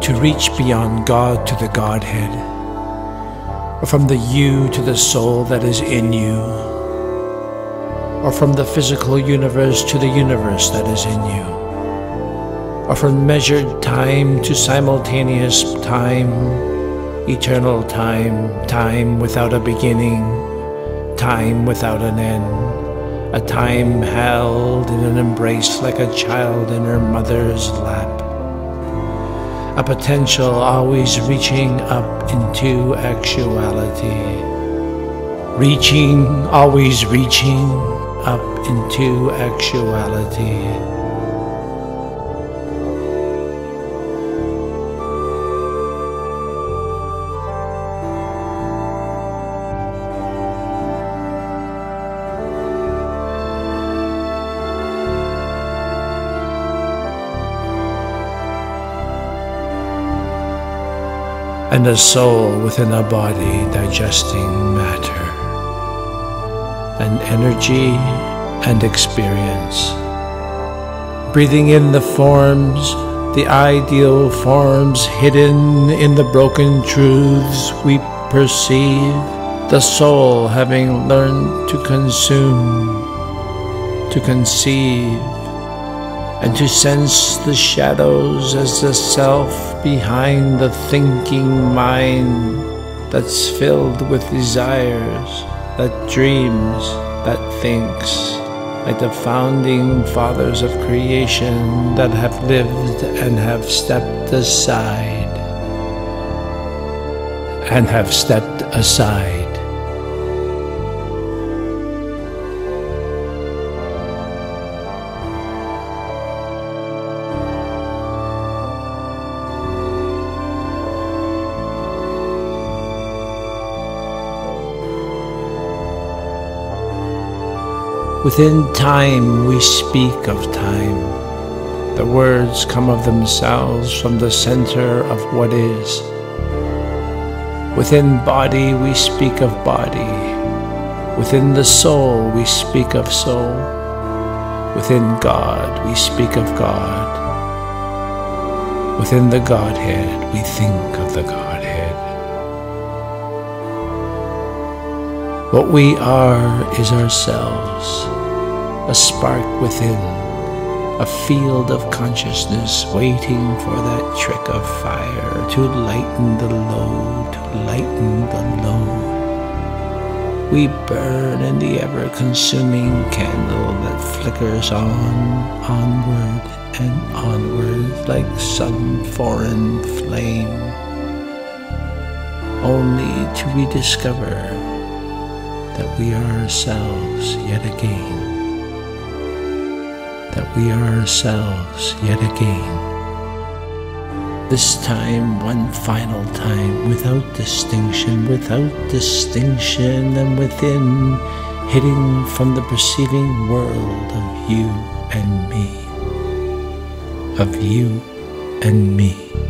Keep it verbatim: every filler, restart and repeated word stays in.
to reach beyond God to the Godhead, or from the you to the soul that is in you, or from the physical universe to the universe that is in you, or from measured time to simultaneous time, eternal time, time without a beginning, time without an end, a time held in an embrace like a child in her mother's lap, a potential always reaching up into actuality, reaching, always reaching up into actuality. And a soul within a body digesting matter, and energy and experience, breathing in the forms, the ideal forms hidden in the broken truths we perceive, the soul having learned to consume, to conceive, and to sense the shadows as the self behind the thinking mind that's filled with desires, that dreams, that thinks, like the founding fathers of creation that have lived and have stepped aside, and have stepped aside. Within time we speak of time. The words come of themselves from the center of what is. Within body we speak of body. Within the soul we speak of soul. Within God we speak of God. Within the Godhead we think of the Godhead. What we are is ourselves, a spark within, a field of consciousness waiting for that trick of fire to lighten the load, to lighten the load. We burn in the ever-consuming candle that flickers on, onward and onward like some foreign flame, only to rediscover that we are ourselves yet again. That we are ourselves yet again. This time, one final time, without distinction, without distinction, and within, hidden from the perceiving world of you and me. Of you and me.